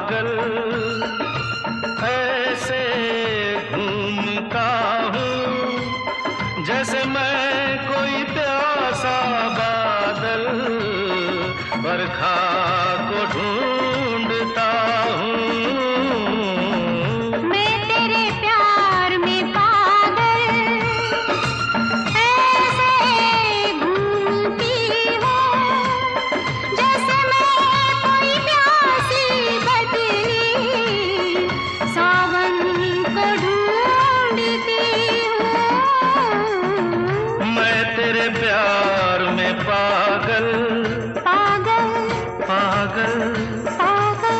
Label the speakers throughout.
Speaker 1: पागल ऐसे घूमता हूँ जैसे मैं कोई प्यासा बादल बरखा को ढूंढता हूँ। तेरे प्यार में पागल पागल पागल पागल।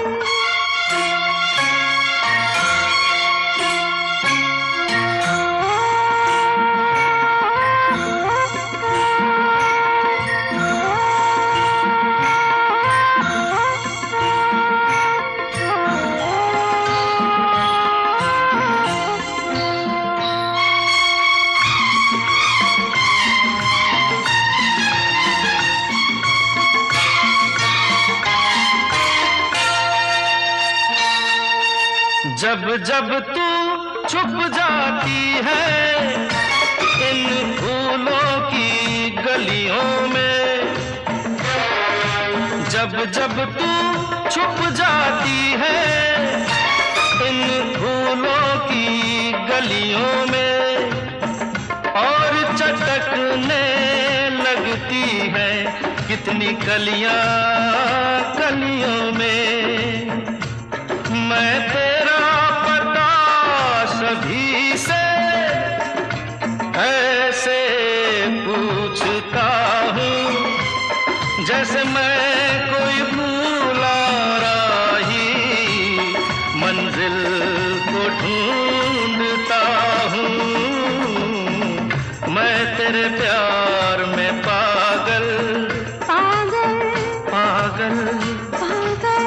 Speaker 1: जब जब तू छुप जाती है इन फूलों की गलियों में, जब जब तू छुप जाती है इन फूलों की गलियों में और चटकने लगती है कितनी कलियां कलियों में। मैं तेरा पता सभी से ऐसे पूछता हूँ जैसे मैं कोई भूला राही मंजिल को ढूंढता हूँ। मैं तेरे प्यार में पागल पागल पागल पागल।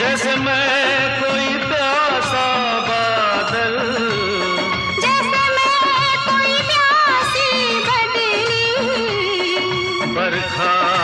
Speaker 1: जैसे मैं कोई प्यासा बादल,
Speaker 2: जैसे मैं कोई प्यासी बदली,
Speaker 1: बरखा